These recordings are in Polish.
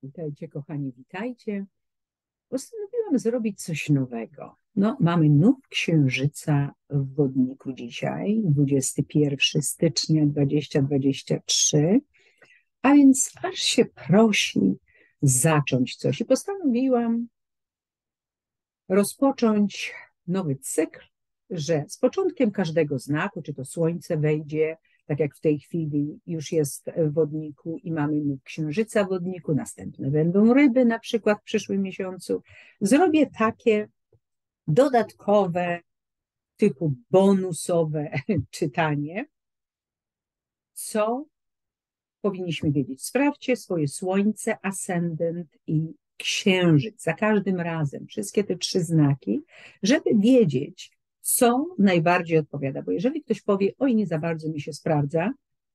Witajcie, kochani, witajcie. Postanowiłam zrobić coś nowego. No, mamy nów księżyca w Wodniku dzisiaj, 21 stycznia 2023, a więc aż się prosi zacząć coś. I postanowiłam rozpocząć nowy cykl, że z początkiem każdego znaku, czy to słońce wejdzie, tak jak w tej chwili już jest w Wodniku i mamy nów księżyca w Wodniku, następne będą ryby na przykład w przyszłym miesiącu. Zrobię takie dodatkowe, typu bonusowe czytanie, co powinniśmy wiedzieć. Sprawdźcie swoje słońce, ascendent i księżyc za każdym razem, wszystkie te 3 znaki, żeby wiedzieć, co najbardziej odpowiada. Bo jeżeli ktoś powie, oj, nie za bardzo mi się sprawdza,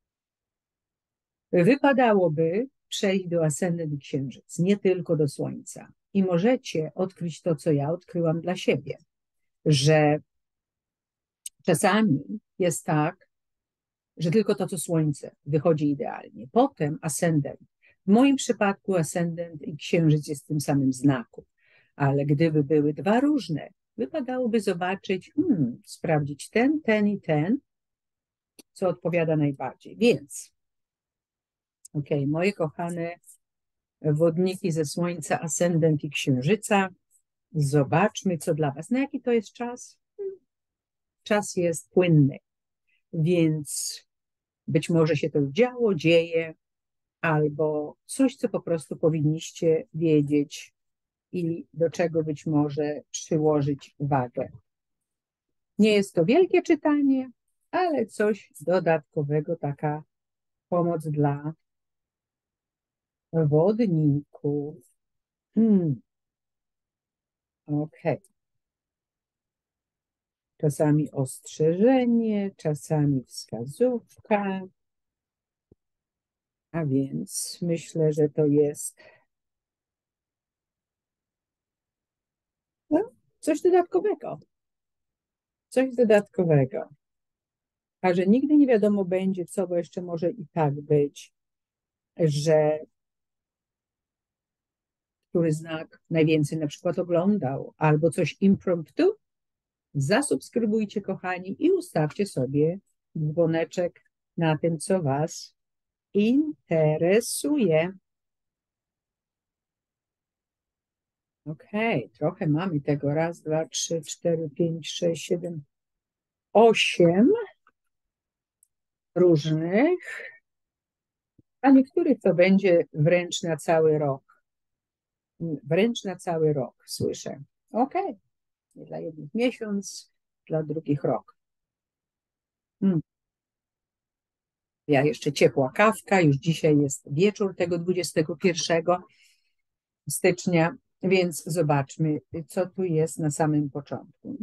wypadałoby przejść do ascendent i księżyc, nie tylko do słońca. I możecie odkryć to, co ja odkryłam dla siebie, że czasami jest tak, że tylko to, co słońce wychodzi idealnie. Potem ascendent. W moim przypadku ascendent i księżyc jest w tym samym znaku, ale gdyby były 2 różne, wypadałoby zobaczyć, sprawdzić ten i ten, co odpowiada najbardziej. Więc, moje kochane wodniki ze słońca, ascendent i księżyca, zobaczmy, co dla was. Na jaki to jest czas? Czas jest płynny, więc być może się to działo, dzieje, albo coś, co po prostu powinniście wiedzieć i do czego być może przyłożyć wagę. Nie jest to wielkie czytanie, ale coś dodatkowego, taka pomoc dla wodników. Okej. Czasami ostrzeżenie, czasami wskazówka, a więc myślę, że to jest coś dodatkowego. Coś dodatkowego. A że nigdy nie wiadomo będzie, co, bo jeszcze może i tak być, że który znak najwięcej na przykład oglądał, albo coś impromptu, zasubskrybujcie, kochani, i ustawcie sobie dzwoneczek na tym, co was interesuje. Okej, trochę mamy tego. 1, 2, 3, 4, 5, 6, 7, 8 różnych, a niektórych to będzie wręcz na cały rok. Wręcz na cały rok, słyszę. Okej, dla jednych miesiąc, dla drugich rok. Ja jeszcze ciepła kawka, już dzisiaj jest wieczór tego 21 stycznia, więc zobaczmy, co tu jest na samym początku.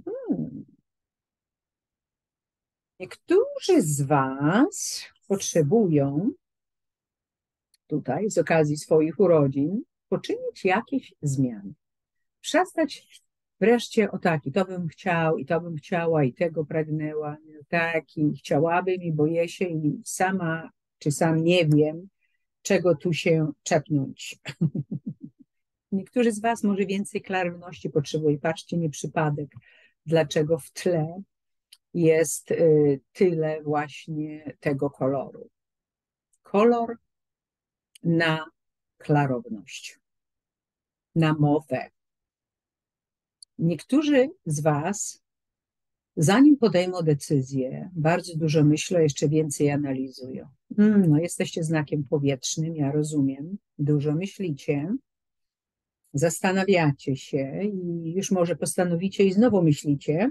Niektórzy z was potrzebują tutaj z okazji swoich urodzin poczynić jakieś zmiany. Przestać wreszcie o taki, to bym chciał i to bym chciała i tego pragnęła, taki chciałabym i boję się i sama czy sam nie wiem, czego tu się czepnąć. Niektórzy z was może więcej klarowności potrzebują. Patrzcie, nie przypadek, dlaczego w tle jest tyle właśnie tego koloru. Kolor na klarowność, na mowę. Niektórzy z was, zanim podejmą decyzję, bardzo dużo myślą, jeszcze więcej analizują. No, jesteście znakiem powietrznym, ja rozumiem, dużo myślicie, zastanawiacie się i już może postanowicie i znowu myślicie,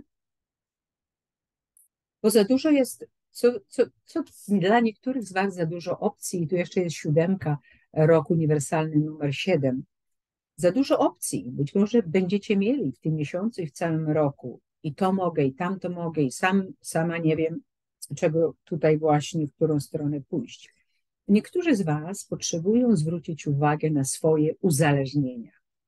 bo za dużo jest, co dla niektórych z was za dużo opcji, i tu jeszcze jest 7, rok uniwersalny numer 7. Za dużo opcji, być może będziecie mieli w tym miesiącu i w całym roku i to mogę, i tamto mogę, i sama nie wiem, czego tutaj właśnie, w którą stronę pójść. Niektórzy z was potrzebują zwrócić uwagę na swoje uzależnienia,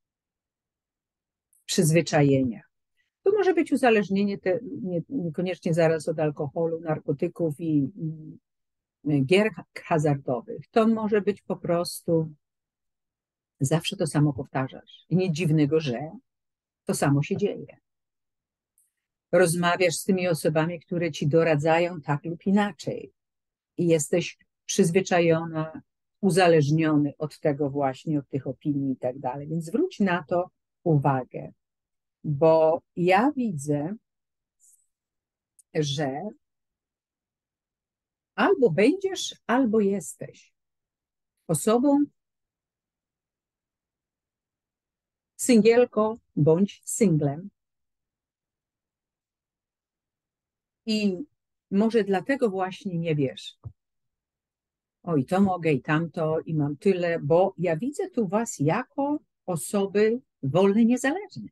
przyzwyczajenia. To może być uzależnienie niekoniecznie zaraz od alkoholu, narkotyków i gier hazardowych. To może być po prostu Zawsze to samo powtarzasz. I nic dziwnego, że to samo się dzieje. Rozmawiasz z tymi osobami, które ci doradzają tak lub inaczej. I jesteś przyzwyczajona, uzależniony od tego właśnie, od tych opinii i tak dalej. Więc zwróć na to uwagę, bo ja widzę, że albo będziesz, albo jesteś osobą singielką bądź singlem. I może dlatego właśnie nie wiesz, o i to mogę, i tamto, i mam tyle, bo ja widzę tu was jako osoby wolne, niezależne.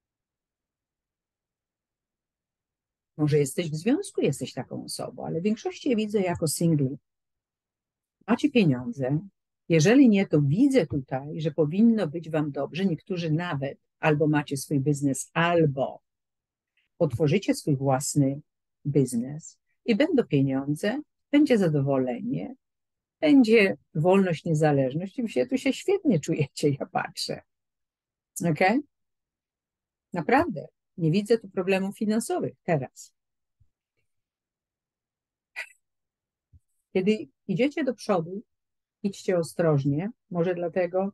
Może jesteś w związku, jesteś taką osobą, ale w większości je widzę jako singli. Macie pieniądze. Jeżeli nie, to widzę tutaj, że powinno być wam dobrze. Niektórzy nawet albo macie swój biznes, albo otworzycie swój własny biznes i będą pieniądze, będzie zadowolenie, będzie wolność, niezależność i wy tu się świetnie czujecie, ja patrzę. Ok? Naprawdę. Nie widzę tu problemów finansowych teraz. Kiedy idziecie do przodu, idźcie ostrożnie. Może dlatego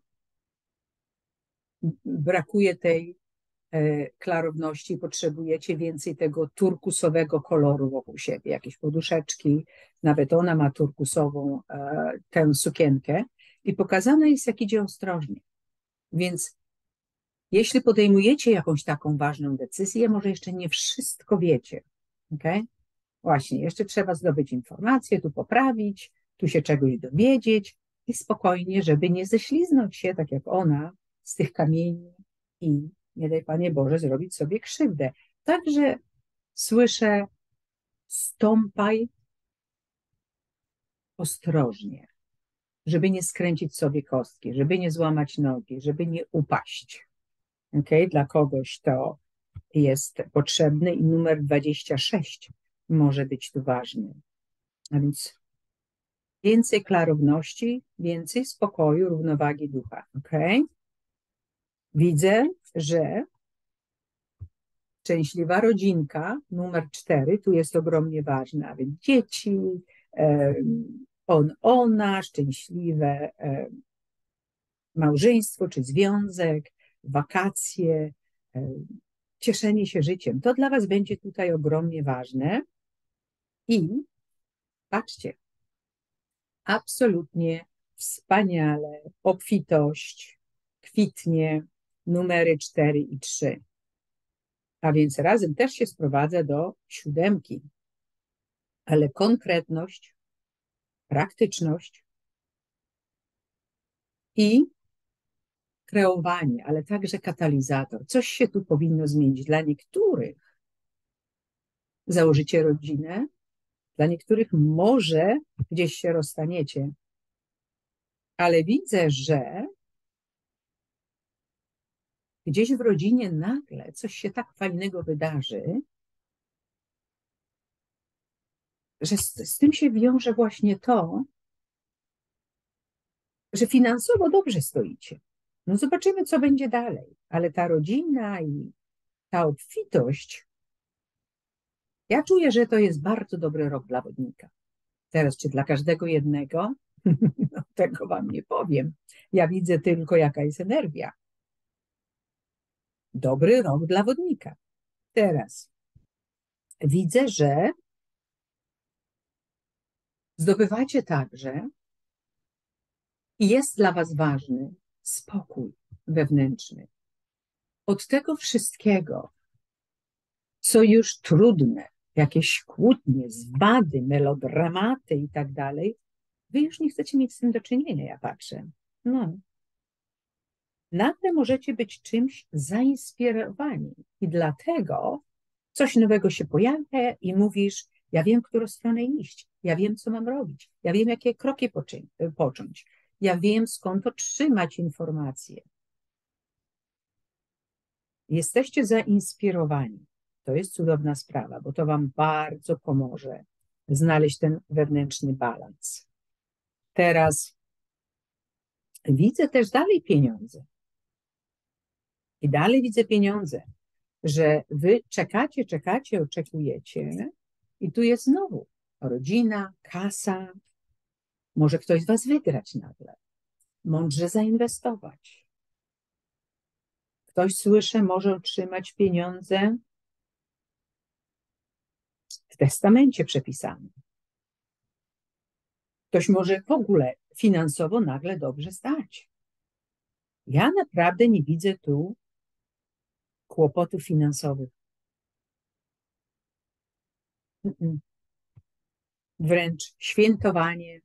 brakuje tej klarowności, potrzebujecie więcej tego turkusowego koloru wokół siebie, jakieś poduszeczki, nawet ona ma turkusową tę sukienkę i pokazane jest, jak idzie ostrożnie. Więc jeśli podejmujecie jakąś taką ważną decyzję, może jeszcze nie wszystko wiecie, ok? Właśnie, jeszcze trzeba zdobyć informacje, tu poprawić, tu się czegoś dowiedzieć i spokojnie, żeby nie ześliznąć się, tak jak ona, z tych kamieni i nie daj Panie Boże zrobić sobie krzywdę. Także słyszę, stąpaj ostrożnie, żeby nie skręcić sobie kostki, żeby nie złamać nogi, żeby nie upaść. Okay? Dla kogoś to jest potrzebny i numer 26 może być tu ważny. A więc więcej klarowności, więcej spokoju, równowagi ducha. Okay? Widzę, że szczęśliwa rodzinka, numer 4, tu jest ogromnie ważna, a więc dzieci, ona, szczęśliwe małżeństwo czy związek, wakacje, cieszenie się życiem. To dla was będzie tutaj ogromnie ważne i patrzcie, absolutnie wspaniale, obfitość, kwitnie, numery 4 i 3. A więc razem też się sprowadza do 7, ale konkretność, praktyczność i kreowanie, ale także katalizator. Coś się tu powinno zmienić. Dla niektórych założycie rodzinę, dla niektórych może gdzieś się rozstaniecie, ale widzę, że gdzieś w rodzinie nagle coś się tak fajnego wydarzy, że z tym się wiąże właśnie to, że finansowo dobrze stoicie. No zobaczymy, co będzie dalej, ale ta rodzina i ta obfitość, ja czuję, że to jest bardzo dobry rok dla wodnika. Teraz, czy dla każdego jednego, no, tego wam nie powiem. Ja widzę tylko, jaka jest energia. Dobry rok dla wodnika. Teraz widzę, że zdobywacie także i jest dla was ważny spokój wewnętrzny. Od tego wszystkiego, co już trudne, jakieś kłótnie, zwady, melodramaty i tak dalej, wy już nie chcecie mieć z tym do czynienia, ja patrzę. No. Nagle możecie być czymś zainspirowani i dlatego coś nowego się pojawia i mówisz, ja wiem, w którą stronę iść, ja wiem, co mam robić, ja wiem, jakie kroki począć, ja wiem, skąd otrzymać informacje. Jesteście zainspirowani. To jest cudowna sprawa, bo to wam bardzo pomoże znaleźć ten wewnętrzny balans. Teraz Widzę też dalej pieniądze. I dalej widzę pieniądze, że wy czekacie, oczekujecie i tu jest znowu rodzina, kasa, może ktoś z was wygrać nagle, mądrze zainwestować. Ktoś, słyszę, może otrzymać pieniądze w testamencie przepisanym. Ktoś może w ogóle finansowo nagle dobrze stać. Ja naprawdę nie widzę tu kłopotów finansowych. Wręcz świętowanie.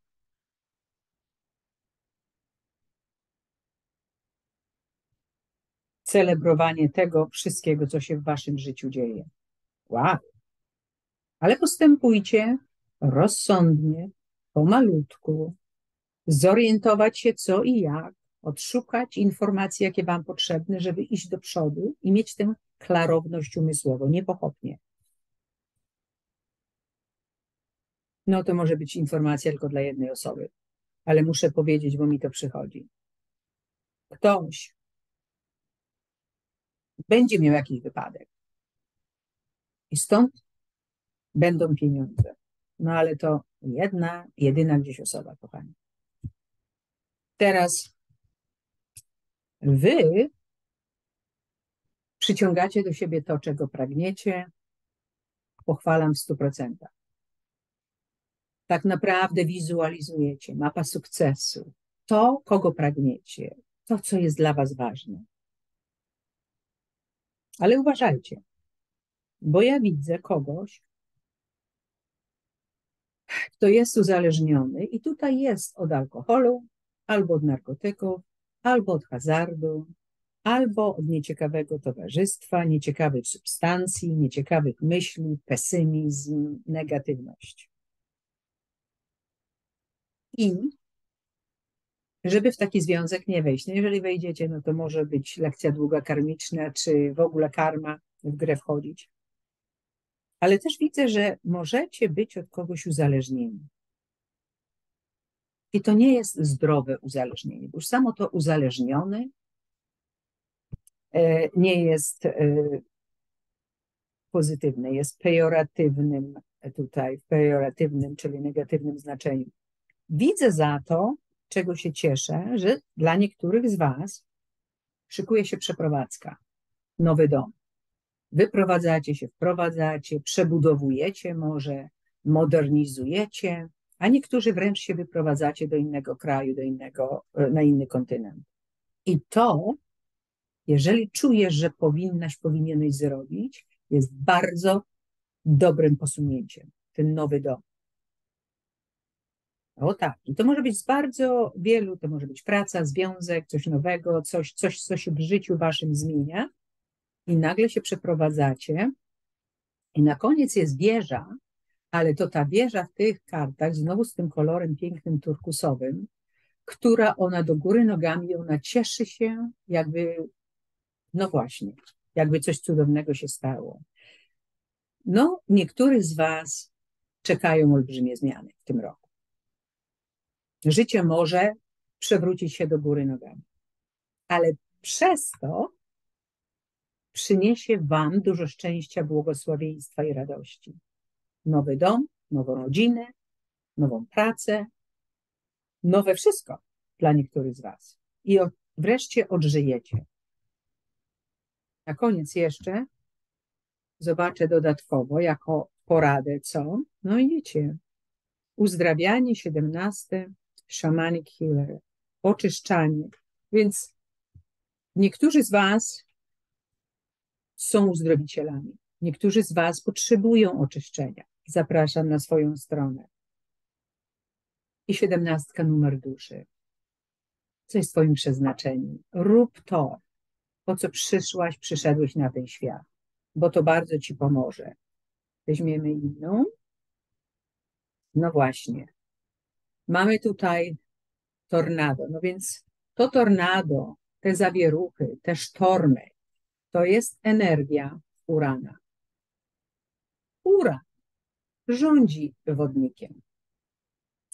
Celebrowanie tego wszystkiego, co się w waszym życiu dzieje. Wow. Ale postępujcie rozsądnie, pomalutku, zorientować się co i jak, odszukać informacje, jakie wam potrzebne, żeby iść do przodu i mieć tę klarowność umysłową, nie pochopnie. No to może być informacja tylko dla jednej osoby, ale muszę powiedzieć, bo mi to przychodzi. Ktoś będzie miał jakiś wypadek i stąd będą pieniądze. No ale to jedyna gdzieś osoba, kochani. Teraz wy przyciągacie do siebie to, czego pragniecie. Pochwalam w 100%. Tak naprawdę wizualizujecie, mapa sukcesu, to, kogo pragniecie, to, co jest dla was ważne. Ale uważajcie, bo ja widzę kogoś, kto jest uzależniony i tutaj jest od alkoholu, albo od narkotyków, albo od hazardu, albo od nieciekawego towarzystwa, nieciekawych substancji, nieciekawych myśli, pesymizm, negatywność. I żeby w taki związek nie wejść. No jeżeli wejdziecie, no to może być lekcja długa karmiczna, czy w ogóle karma w grę wchodzić. Ale też widzę, że możecie być od kogoś uzależnieni. I to nie jest zdrowe uzależnienie, bo już samo to uzależniony nie jest pozytywne, jest pejoratywnym tutaj, pejoratywnym, czyli negatywnym znaczeniu. Widzę za to, czego się cieszę, że dla niektórych z was szykuje się przeprowadzka, nowy dom. Wyprowadzacie się, wprowadzacie, przebudowujecie może, modernizujecie, a niektórzy wręcz się wyprowadzacie do innego kraju, na inny kontynent. I to, jeżeli czujesz, że powinieneś zrobić, jest bardzo dobrym posunięciem, ten nowy dom. O tak, i to może być z bardzo wielu, to może być praca, związek, coś nowego, coś, co się w życiu waszym zmienia i nagle się przeprowadzacie i na koniec jest wieża, ale to ta wieża w tych kartach, znowu z tym kolorem pięknym turkusowym, która ona do góry nogami, ona cieszy się jakby, no właśnie, jakby coś cudownego się stało. No, niektórych z was czekają olbrzymie zmiany w tym roku. Życie może przewrócić się do góry nogami, ale przez to przyniesie wam dużo szczęścia, błogosławieństwa i radości. Nowy dom, nową rodzinę, nową pracę, nowe wszystko dla niektórych z was. I wreszcie odżyjecie. Na koniec jeszcze zobaczę dodatkowo jako poradę, co? No i wiecie, uzdrawianie 17, shamanic healer, oczyszczanie. Więc niektórzy z was są uzdrowicielami. Niektórzy z was potrzebują oczyszczenia. Zapraszam na swoją stronę. I 17 numer duszy. Co jest twoim przeznaczeniem? Rób to, po co przyszedłeś na ten świat, bo to bardzo ci pomoże. Weźmiemy inną. No właśnie. Mamy tutaj tornado. No więc to tornado, te zawieruchy, te sztormy, to jest energia Urana. Uran rządzi wodnikiem.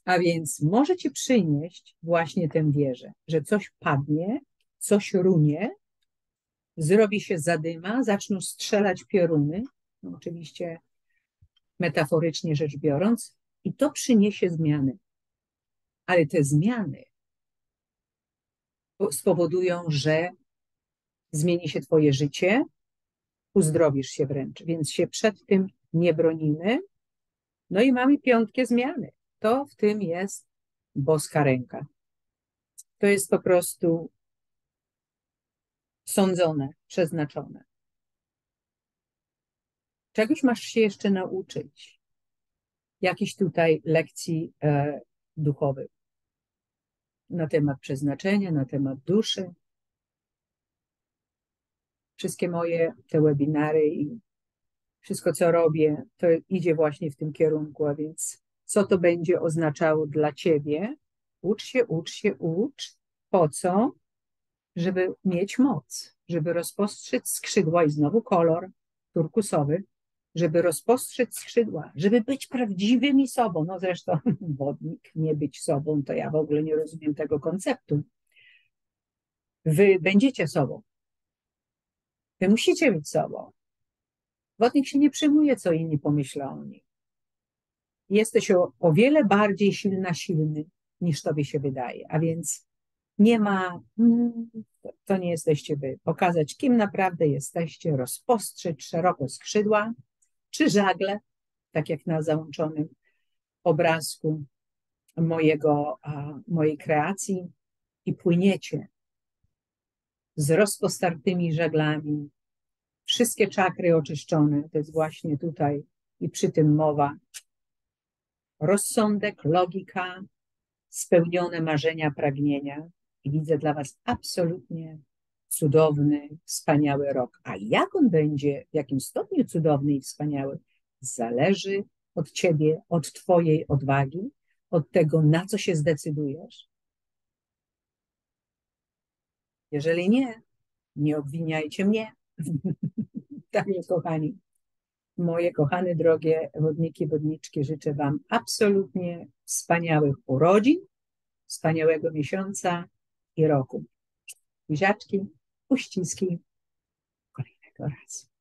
A więc może ci przynieść właśnie tę wieżę, że coś padnie, coś runie, zrobi się zadyma, zaczną strzelać pioruny, no oczywiście metaforycznie rzecz biorąc, i to przyniesie zmiany. Ale te zmiany spowodują, że zmieni się twoje życie, uzdrowisz się wręcz, więc się przed tym nie bronimy. No i mamy piątkę zmiany. To w tym jest boska ręka. To jest po prostu sądzone, przeznaczone. Czegoś masz się jeszcze nauczyć. Jakichś tutaj lekcji duchowych na temat przeznaczenia, na temat duszy. Wszystkie moje te webinary i wszystko, co robię, to idzie właśnie w tym kierunku, a więc co to będzie oznaczało dla ciebie? Ucz się, ucz się, ucz. Po co? Żeby mieć moc, żeby rozpostrzec skrzydła i znowu kolor turkusowy, żeby rozpostrzec skrzydła, żeby być prawdziwymi sobą. No zresztą wodnik, nie być sobą, to ja w ogóle nie rozumiem tego konceptu. Wy będziecie sobą. Wy musicie być sobą. Wodnik się nie przejmuje, co inni pomyślą o nim. Jesteś o wiele bardziej silny niż tobie się wydaje, a więc nie ma, to nie jesteście wy. Pokazać, kim naprawdę jesteście, rozpostrzeć szeroko skrzydła, czy żagle, tak jak na załączonym obrazku mojej kreacji i płyniecie z rozpostartymi żaglami, wszystkie czakry oczyszczone, to jest właśnie tutaj i przy tym mowa. Rozsądek, logika, spełnione marzenia, pragnienia i widzę dla was absolutnie cudowny, wspaniały rok. A jak on będzie, w jakim stopniu cudowny i wspaniały, zależy od ciebie, od twojej odwagi, od tego, na co się zdecydujesz. Jeżeli nie, nie obwiniajcie mnie. Tak, kochani. Moje kochane, drogie wodniki, wodniczki, życzę wam absolutnie wspaniałych urodzin, wspaniałego miesiąca i roku. Buziaczki, uściski, kolejnego razu.